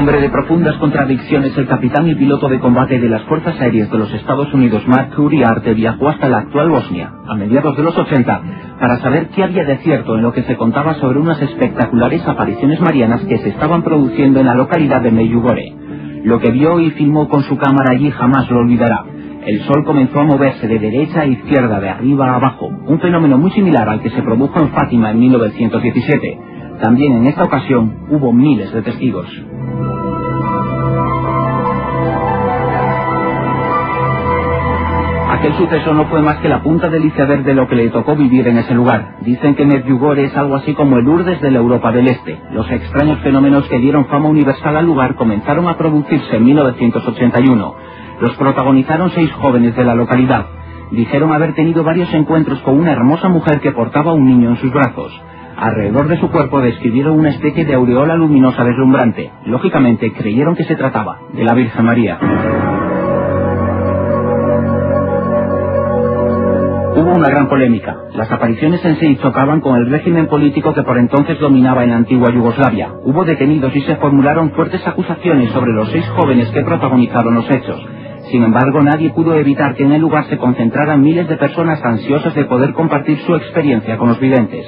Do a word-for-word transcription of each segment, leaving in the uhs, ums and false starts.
hombre de profundas contradicciones, el capitán y piloto de combate de las Fuerzas Aéreas de los Estados Unidos, Mark Uriarte, viajó hasta la actual Bosnia, a mediados de los ochenta, para saber qué había de cierto en lo que se contaba sobre unas espectaculares apariciones marianas que se estaban produciendo en la localidad de Medjugorje. Lo que vio y filmó con su cámara allí jamás lo olvidará. El sol comenzó a moverse de derecha a izquierda, de arriba a abajo, un fenómeno muy similar al que se produjo en Fátima en mil novecientos diecisiete. También en esta ocasión hubo miles de testigos. Aquel suceso no fue más que la punta del iceberg de lo que le tocó vivir en ese lugar. Dicen que Medjugorje es algo así como el Lourdes de la Europa del Este. Los extraños fenómenos que dieron fama universal al lugar comenzaron a producirse en mil novecientos ochenta y uno. Los protagonizaron seis jóvenes de la localidad. Dijeron haber tenido varios encuentros con una hermosa mujer que portaba un niño en sus brazos. Alrededor de su cuerpo describieron una especie de aureola luminosa deslumbrante. Lógicamente creyeron que se trataba de la Virgen María. Hubo una gran polémica. Las apariciones en sí chocaban con el régimen político que por entonces dominaba en la antigua Yugoslavia. Hubo detenidos y se formularon fuertes acusaciones sobre los seis jóvenes que protagonizaron los hechos. Sin embargo, nadie pudo evitar que en el lugar se concentraran miles de personas ansiosas de poder compartir su experiencia con los videntes.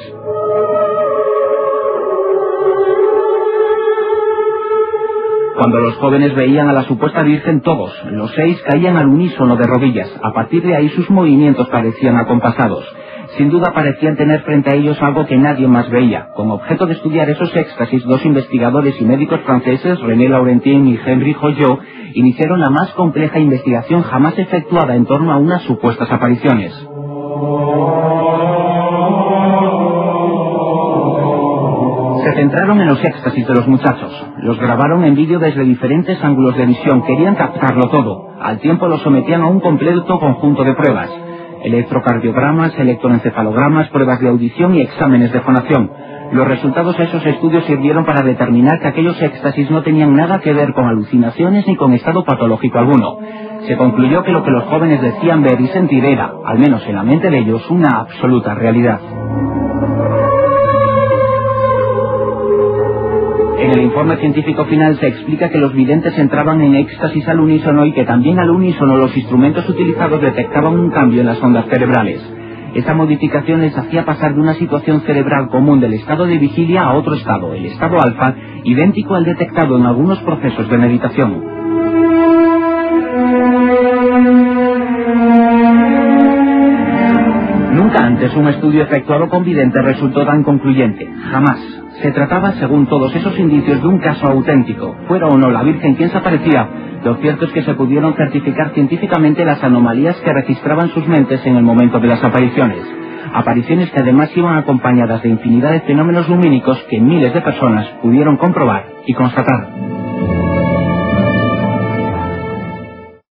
Cuando los jóvenes veían a la supuesta Virgen, todos, los seis, caían al unísono de rodillas. A partir de ahí sus movimientos parecían acompasados. Sin duda parecían tener frente a ellos algo que nadie más veía. Con objeto de estudiar esos éxtasis, dos investigadores y médicos franceses, René Laurentin y Henri Joyot, iniciaron la más compleja investigación jamás efectuada en torno a unas supuestas apariciones. Se centraron en los éxtasis de los muchachos. Los grabaron en vídeo desde diferentes ángulos de visión. Querían captarlo todo. Al tiempo lo sometían a un completo conjunto de pruebas: electrocardiogramas, electroencefalogramas, pruebas de audición y exámenes de fonación. Los resultados de esos estudios sirvieron para determinar que aquellos éxtasis no tenían nada que ver con alucinaciones ni con estado patológico alguno. Se concluyó que lo que los jóvenes decían ver y sentir era, al menos en la mente de ellos, una absoluta realidad. En el informe científico final se explica que los videntes entraban en éxtasis al unísono y que también al unísono los instrumentos utilizados detectaban un cambio en las ondas cerebrales. Esta modificación les hacía pasar de una situación cerebral común del estado de vigilia a otro estado, el estado alfa, idéntico al detectado en algunos procesos de meditación. Nunca antes un estudio efectuado con videntes resultó tan concluyente. Jamás. Se trataba, según todos esos indicios, de un caso auténtico. Fuera o no la Virgen quien se aparecía, lo cierto es que se pudieron certificar científicamente las anomalías que registraban sus mentes en el momento de las apariciones. Apariciones que además iban acompañadas de infinidad de fenómenos lumínicos que miles de personas pudieron comprobar y constatar.